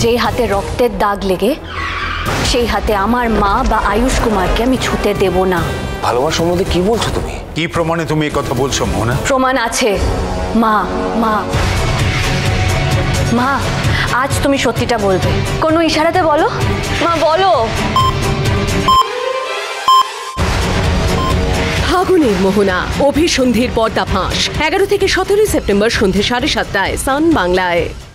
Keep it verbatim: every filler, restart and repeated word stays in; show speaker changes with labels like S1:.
S1: যে হাতে রক্তের দাগ লেগে সেই হাতে আমার মা বা আয়ুষ কুমারকে আমি ছুতে দেব না।
S2: ভালোবাসার সম্বন্ধে কি বলছো তুমি?
S3: কি প্রমাণে তুমি এই কথা বলছো মোহনা?
S1: প্রমাণ আছে। মা মা মা আজ তুমি সত্যিটা বলবে, কোনো ইশারাতে বলো মা, বলো।
S4: ফাগুনের মোহনা অভিসন্ধির পর্দাফাঁস এগারো থেকে সতেরোই সেপ্টেম্বর সন্ধ্যে সাড়ে সাতটায় সান বাংলায়।